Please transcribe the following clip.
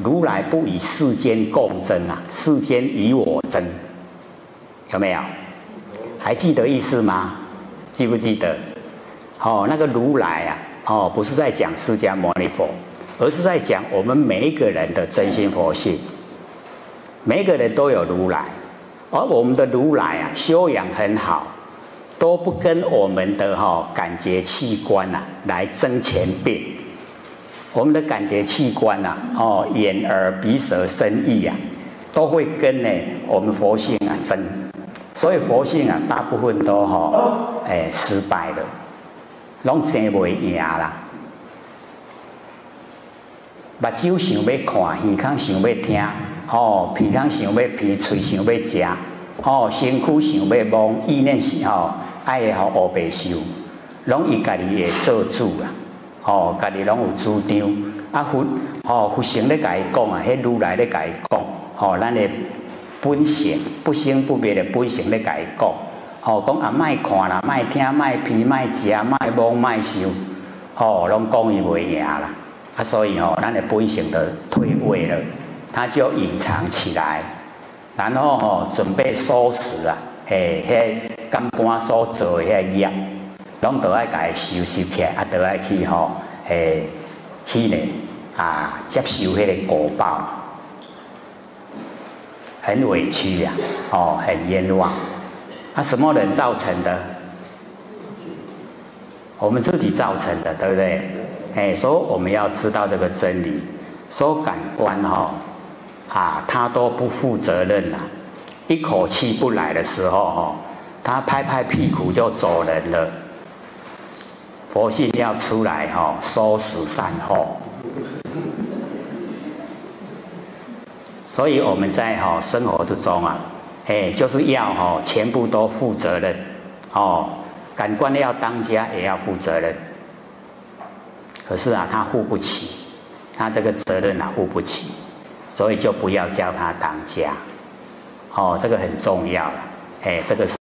如来不与世间共争啊，世间与我争，有没有？还记得意思吗？记不记得？哦，那个如来啊，哦，不是在讲释迦牟尼佛，而是在讲我们每一个人的真心佛性。每一个人都有如来，而我们的如来啊，修养很好，都不跟我们的感觉器官啊来争权柄。我们的感觉器官啊，眼耳鼻舌身意啊，都会跟我们佛性啊争。所以佛性啊，大部分都失败了，拢争不赢啦。目睭想要看，耳孔想要听，鼻孔想要鼻，嘴想要食，身躯想要摸，意念是爱的乌白受，拢伊家己会做主啦，家己拢有主张。啊佛性咧甲伊讲啊，迄如来咧甲伊讲，咱的本性不生不灭的本性咧甲伊讲，讲啊莫看啦，莫听，莫闻，莫食，莫摸，莫受，拢讲伊袂赢啦。啊，所以咱的本性都退位了，它就隐藏起来，然后准备收拾啊，迄甘官所做的迄业，拢都爱甲伊收拾起来，啊，都爱去去咧接受迄个果报，很委屈呀，很冤枉。啊，什么人造成的？我们自己造成的，对不对？所以我们要知道这个真理。说感官他都不负责任啦，一口气不来的时候他拍拍屁股就走人了。佛性要出来收拾善后。所以我们在生活之中啊，就是要全部都负责任感官要当家也要负责任。可是啊，他负不起，他这个责任负不起，所以就不要叫他当家。这个很重要了。这个是。